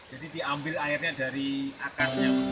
Jadi diambil airnya dari akarnya, Pak.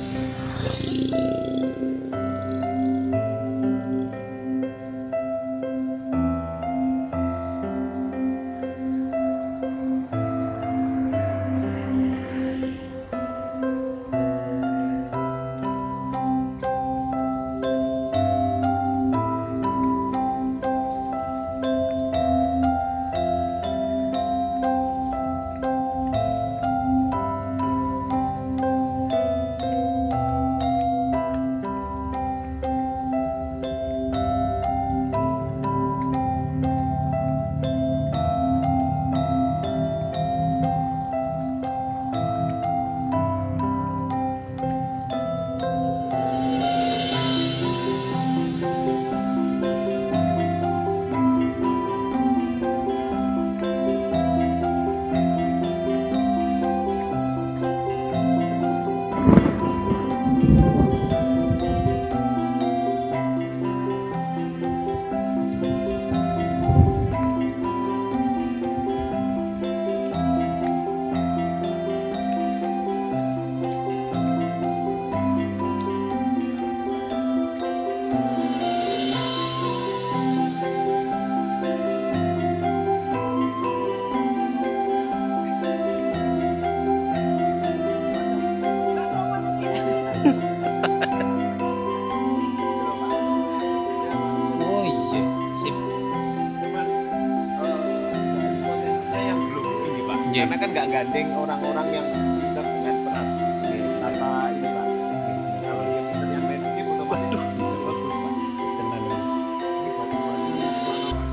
Oh iya, sip. Cuman dari potensinya yang belum ini, Pak. Iya. Karena kan nggak gandeng orang-orang yang pintar dengan peran tanpa ini, Pak. Kalau dia pintar yang landscape otomatis bisa bagus, Pak. Tenan. Ini batu-batu mana, Pak?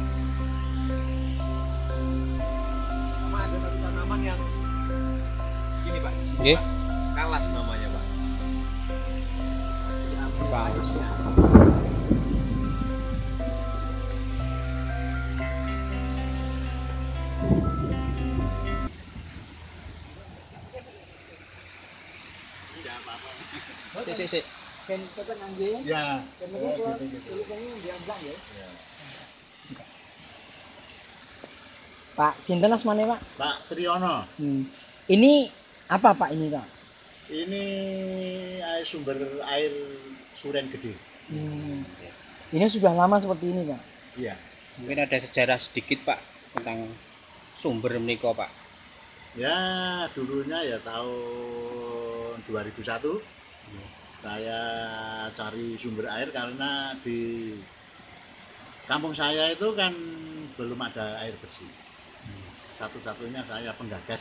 Sama ada satu tanaman yang ini, Pak, di sini, Nggih. Pak. Kalas namanya, Pak. Diambil Kalas. airnya. Tidak apa-apa. Sik. Kan tekan anjing. Ya. Kan Oh, itu gitu. tulisannya diambang ya. Ya. Pak, sinten asmane, Pak? Pak Triyono, Ini apa, Pak, ini, Pak? ini sumber air Suren Gede. Ini sudah lama seperti ini, Pak. Iya. Mungkin ada sejarah sedikit Pak tentang sumber menika Pak. Ya, dulunya ya tahun 2001 saya cari sumber air karena di kampung saya itu kan belum ada air bersih. Satu-satunya saya penggagas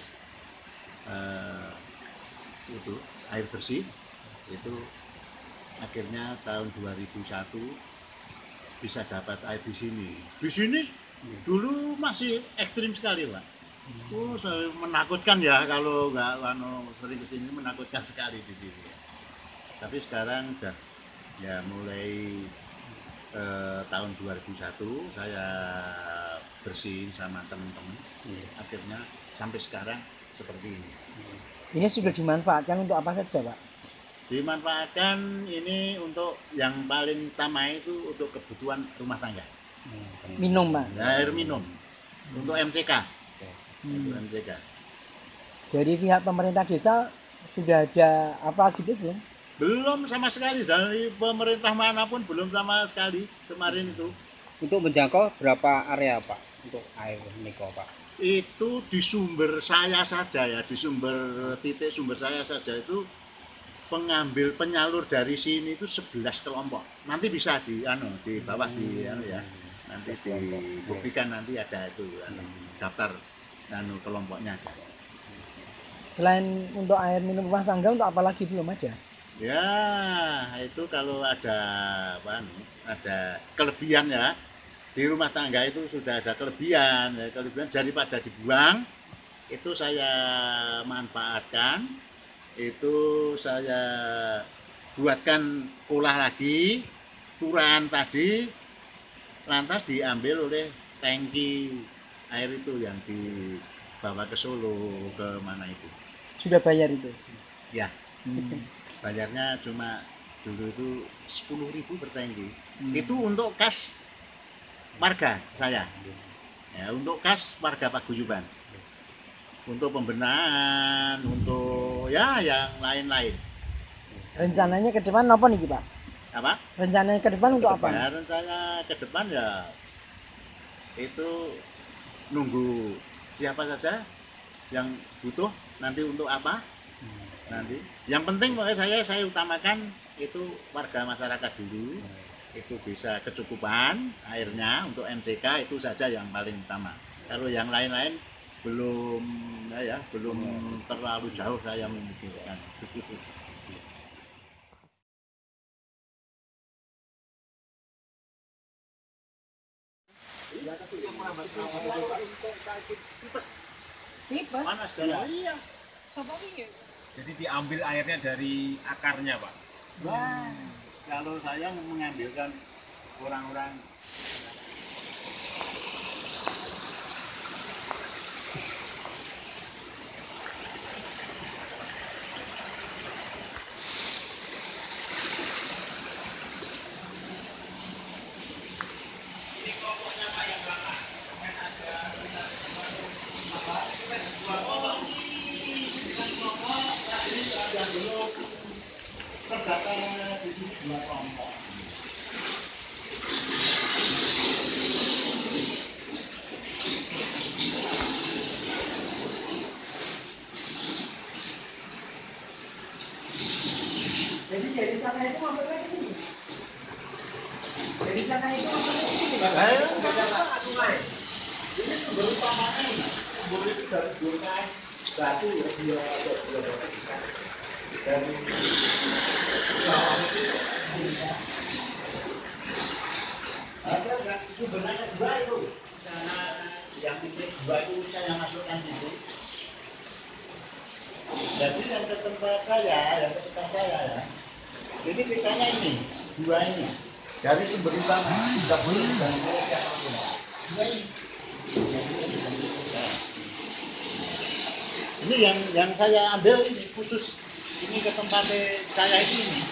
itu air bersih itu akhirnya tahun 2001 bisa dapat air di sini. Di sini dulu masih ekstrim sekali, Pak. Menakutkan ya kalau nggak sering kesini, menakutkan sekali di sini. Tapi sekarang udah ya mulai tahun 2001 saya bersihin sama teman-teman. Akhirnya sampai sekarang seperti ini. Ini sudah dimanfaatkan untuk apa saja, Pak? Dimanfaatkan ini untuk yang paling utama itu untuk kebutuhan rumah tangga. Minum, Pak. Air minum untuk MCK. Untuk Hmm. MCK. Dari pihak pemerintah desa sudah ada apa gitu belum? Belum sama sekali dari pemerintah manapun, belum sama sekali kemarin itu. Untuk menjangkau berapa area Pak untuk air menika Pak? Itu di sumber saya saja ya, di titik sumber saya saja itu pengambil penyalur dari sini itu 11 kelompok. Nanti bisa di bawah di ya. Nanti dibuktikan nanti ada itu daftar kelompoknya ada. Selain untuk air minum rumah tangga, untuk apa lagi belum ada? Ya, itu kalau ada ada kelebihan ya. Di rumah tangga itu sudah ada kelebihan, ya, kelebihan daripada dibuang itu saya manfaatkan, itu saya buatkan olah lagi turahan tadi, lantas diambil oleh tangki air itu yang dibawa ke Solo, ke mana itu. Sudah bayar itu? Ya, Hmm. bayarnya cuma dulu itu 10.000 per tangki. Itu untuk kas warga saya. Ya, untuk kas warga paguyuban. untuk pembenahan, untuk ya yang lain-lain. Rencananya ke depan apa nih Pak? Apa? Rencananya ke depan untuk apa? Ya, rencana ke depan ya itu nunggu siapa saja yang butuh nanti untuk apa nanti. Yang penting pokoknya saya utamakan itu warga masyarakat dulu, itu bisa kecukupan airnya untuk MCK, itu saja yang paling utama. Kalau yang lain-lain belum belum terlalu jauh saya memikirkan. Tipes. Panas ya. Iya. Sopo iki? Jadi diambil airnya dari akarnya, Pak. Wah, kalau saya mengambilkan orang-orang terdata di sini 2 kelompok. Jadi dari sana itu mampirnya ke sini. Dari sana itu mampirnya ke sini. Ini sumber utamanya ini. Sumber itu dari gunung batu ya, dia dari ada nggak sebenarnya 2 itu karena yang titik 2 itu saya masukkan situ. Jadi yang ke tempat saya ya, ini pitanya ini 2 ini dari sumber utama, tidak boleh dari siapapun. 2 ini. Ini yang saya ambil ini khusus ini ke tempat saya ini.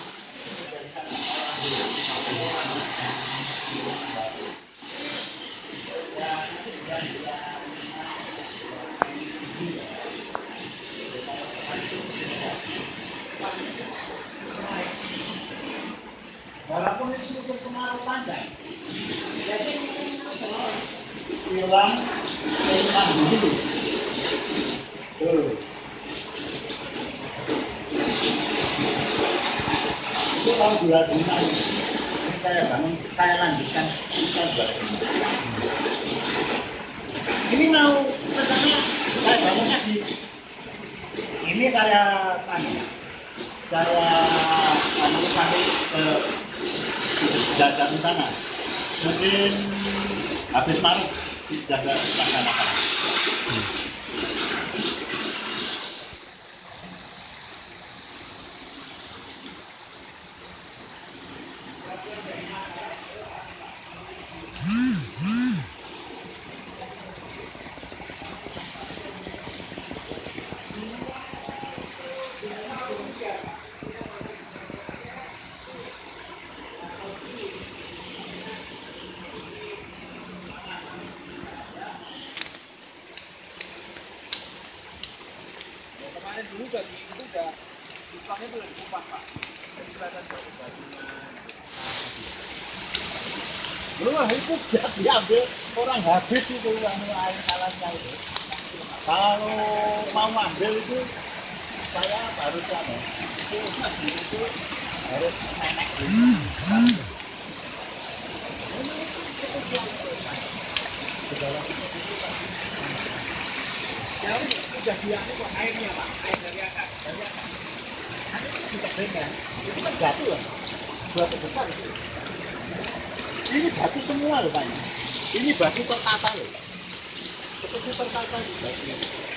Walaupun itu musim kemarau panjang, jadi hilang keinginan dulu. Itu tahun 2006 saya bangun, saya lanjutkan kita 2006. Ini mau sebenarnya saya bangunnya di ini saya sampai ke jalan sana. Mungkin habis Maret sudah dilaksanakan. Kemarin dulu dari itu udah lubangnya tuh udah dikupas, Pak. Jadi kelihatan batu-batunya. Loh, itu sudah diambil orang habis itu yang air alatnya itu. Kalau mau ambil itu saya harus itu harus nenek dulu. Ya udah diambil kok airnya, Pak. Air dari akar. Kan itu tidak benar. Itu kan batu ya. Batu besar itu. Ini batu semua loh Pak. Ini batu tertata loh. Seperti tertata di batu.